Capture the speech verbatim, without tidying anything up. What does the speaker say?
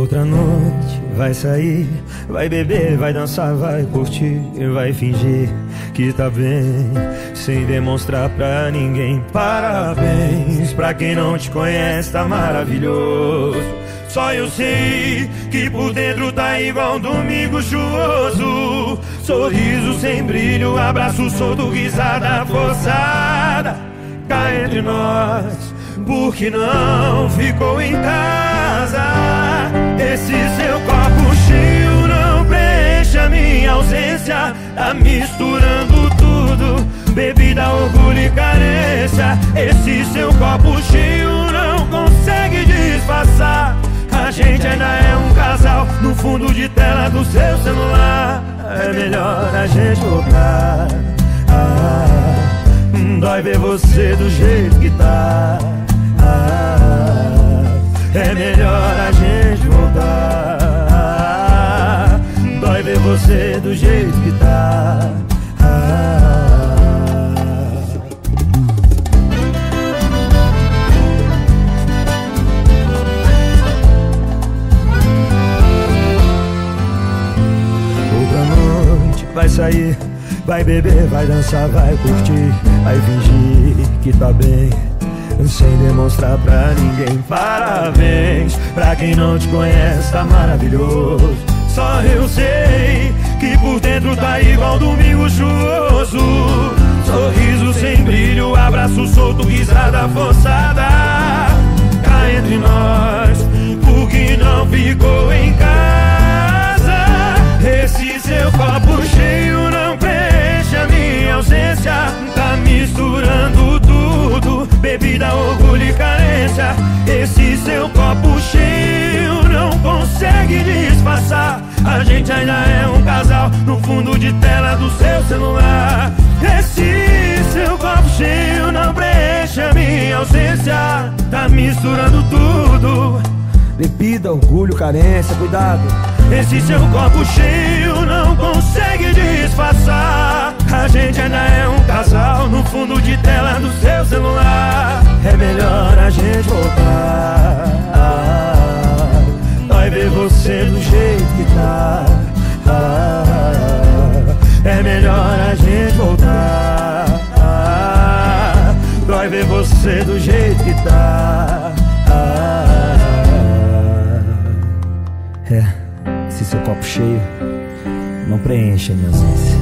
Outra noite, vai sair, vai beber, vai dançar, vai curtir, vai fingir que tá bem, sem demonstrar pra ninguém. Parabéns, pra quem não te conhece tá maravilhoso. Só eu sei que por dentro tá igual um domingo chuvoso. Sorriso sem brilho, abraço solto, risada forçada. Cá entre nós, porque não ficou em casa. Esse seu copo cheio não preenche a minha ausência. Tá misturando tudo, bebida, orgulho e carência. Esse seu copo cheio não consegue disfarçar. A gente ainda é um casal no fundo de tela do seu celular. É melhor a gente voltar. Ah, dói ver você do jeito que tá. Ah, é melhor a gente voltar. Ah, dói ver você do jeito que tá. Ah, outra noite, vai sair, vai beber, vai dançar, vai curtir, vai fingir que tá bem, sem demonstrar pra ninguém. Parabéns, pra quem não te conhece tá maravilhoso. Só eu sei que por dentro tá igual domingo chuvoso. Sorriso sem brilho, abraço solto, risada forçada. Cá entre nós, porque não ficou em casa. Esse seu copo cheio não preenche a minha ausência. Tá misturando tudo, bebida, orgulho e carência. Esse seu copo cheio não consegue disfarçar. A gente ainda é um casal no fundo de tela do seu celular. Esse seu copo cheio não preenche a minha ausência. Tá misturando tudo, bebida, orgulho, carência, cuidado. esse seu copo cheio não consegue disfarçar. A gente ainda é um casal no fundo de tela do seu celular. É melhor a gente voltar. Ah, dói ver você do jeito que tá. Ah, é melhor a gente voltar. Ah, dói ver você do jeito que tá. Ah, é, esse seu copo cheio não preenche a minha ausência.